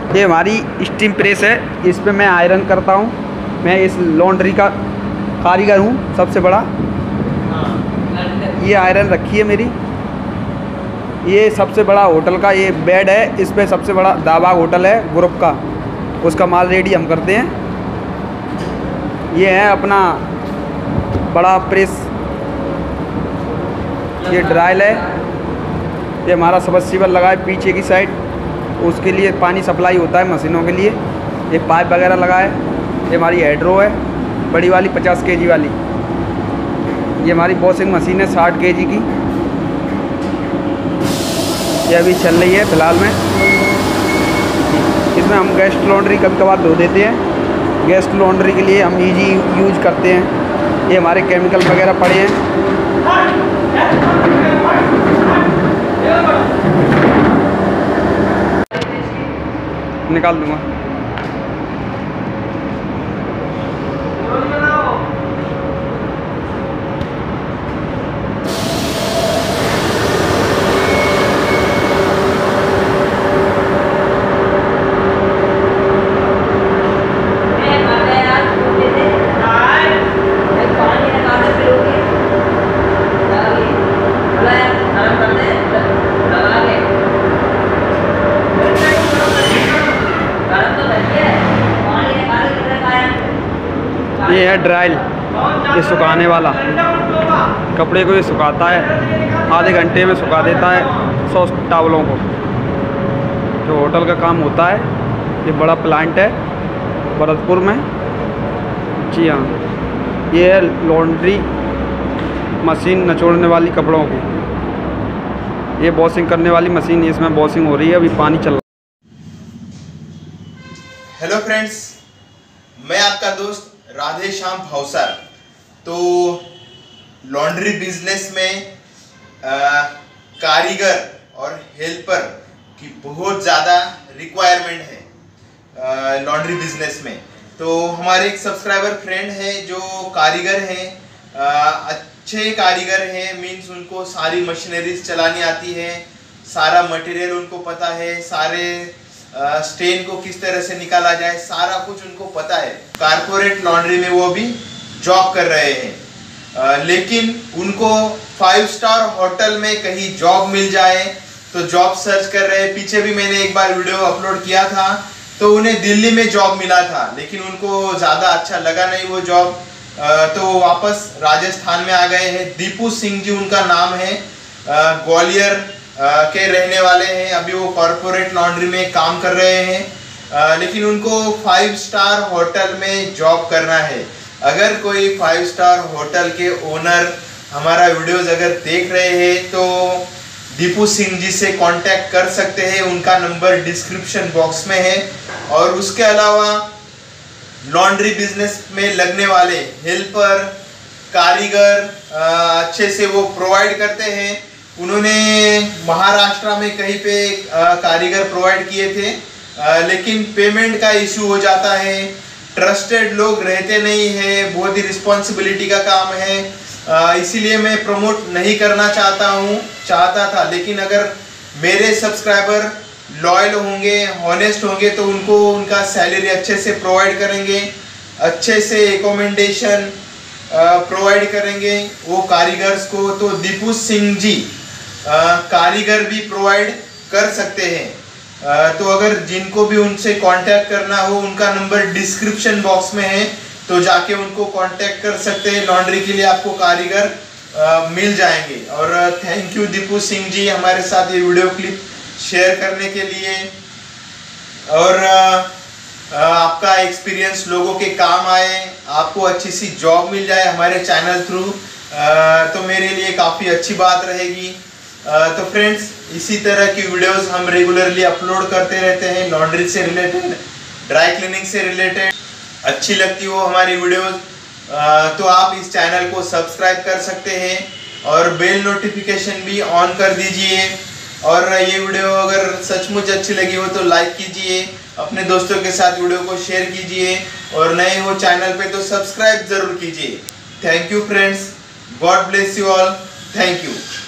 ये हमारी steam press है, इस पे मैं आयरन करता हूँ। मैं इस लॉन्ड्री का कारीगर हूँ सबसे बड़ा। ये आयरन रखी है मेरी। ये सबसे बड़ा होटल का ये बेड है, इस पे सबसे बड़ा दाबाग होटल है ग्रुप का, उसका माल रेडी हम करते हैं। ये है अपना बड़ा प्रेस, ये ड्राइल है। ये हमारा सबसिबल लगा है पीछे की साइड, उसके लिए पानी सप्लाई होता है मशीनों के लिए। ये पाइप वगैरह लगा है। ये हमारी हेड्रो है बड़ी वाली 50 kg वाली। ये हमारी वॉशिंग मशीन है 60 kg की, ये अभी चल रही है फ़िलहाल में। इसमें हम गेस्ट लॉन्ड्री कभी कभार धो देते हैं। गेस्ट लॉन्ड्री के लिए हम इजी यूज करते हैं। ये हमारे केमिकल वगैरह पड़े हैं। निकाल दूँगा। ये है ड्राइल, ये सुखाने वाला। कपड़े को ये सुखाता है, आधे घंटे में सुखा देता है 100 टावलों को। जो होटल का काम होता है, ये बड़ा प्लांट है भरतपुर में। जी हाँ, ये है लॉन्ड्री मशीन निचोड़ने वाली कपड़ों की। ये वॉशिंग करने वाली मशीन, इसमें वॉशिंग हो रही है, अभी पानी चल रहा है। हेलो फ्रेंड्स, मैं आपका दोस्त राधेश्याम भावसर। तो लॉन्ड्री बिजनेस में कारीगर और हेल्पर की बहुत ज़्यादा रिक्वायरमेंट है लॉन्ड्री बिजनेस में। तो हमारे एक सब्सक्राइबर फ्रेंड है जो कारीगर हैं, अच्छे कारीगर हैं, मीन्स उनको सारी मशीनरीज चलानी आती है, सारा मटेरियल उनको पता है, सारे स्टेन को किस तरह से निकाला जाए, सारा कुछ उनको पता है। कारपोरेट लॉन्ड्री में वो भी जॉब कर रहे हैं, लेकिन उनको 5 स्टार होटल में कहीं जॉब मिल जाए तो जॉब सर्च कर रहे हैं। पीछे भी मैंने एक बार वीडियो अपलोड किया था, तो उन्हें दिल्ली में जॉब मिला था, लेकिन उनको ज़्यादा अच्छा लगा नहीं वो जॉब, तो वापस राजस्थान में आ गए हैं। दीपू सिंह जी उनका नाम है, ग्वालियर के रहने वाले हैं। अभी वो कॉर्पोरेट लॉन्ड्री में काम कर रहे हैं, लेकिन उनको 5 स्टार होटल में जॉब करना है। अगर कोई 5 स्टार होटल के ओनर हमारा वीडियोस अगर देख रहे हैं तो दीपू सिंह जी से कांटेक्ट कर सकते हैं, उनका नंबर डिस्क्रिप्शन बॉक्स में है। और उसके अलावा लॉन्ड्री बिजनेस में लगने वाले हेल्पर, कारीगर अच्छे से वो प्रोवाइड करते हैं। उन्होंने महाराष्ट्र में कहीं पे कारीगर प्रोवाइड किए थे, लेकिन पेमेंट का इशू हो जाता है, ट्रस्टेड लोग रहते नहीं हैं, बहुत ही रिस्पॉन्सिबिलिटी का काम है, इसीलिए मैं प्रमोट नहीं करना चाहता था। लेकिन अगर मेरे सब्सक्राइबर लॉयल होंगे, हॉनेस्ट होंगे, तो उनको उनका सैलरी अच्छे से प्रोवाइड करेंगे, अच्छे से एकोमोडेशन प्रोवाइड करेंगे वो कारीगर्स को। तो दीपू सिंह जी कारीगर भी प्रोवाइड कर सकते हैं। तो अगर जिनको भी उनसे कांटेक्ट करना हो, उनका नंबर डिस्क्रिप्शन बॉक्स में है, तो जाके उनको कांटेक्ट कर सकते हैं। लॉन्ड्री के लिए आपको कारीगर मिल जाएंगे। और थैंक यू दीपू सिंह जी हमारे साथ ये वीडियो क्लिप शेयर करने के लिए, और आपका एक्सपीरियंस लोगों के काम आए, आपको अच्छी सी जॉब मिल जाए हमारे चैनल थ्रू, तो मेरे लिए काफ़ी अच्छी बात रहेगी। तो फ्रेंड्स, इसी तरह की वीडियोस हम रेगुलरली अपलोड करते रहते हैं, लॉन्ड्री से रिलेटेड, ड्राई क्लीनिंग से रिलेटेड। अच्छी लगती हो हमारी वीडियोस तो आप इस चैनल को सब्सक्राइब कर सकते हैं और बेल नोटिफिकेशन भी ऑन कर दीजिए। और ये वीडियो अगर सचमुच अच्छी लगी हो तो लाइक कीजिए, अपने दोस्तों के साथ वीडियो को शेयर कीजिए, और नए हो चैनल पे तो सब्सक्राइब जरूर कीजिए। Thank you friends, God bless you all, thank you.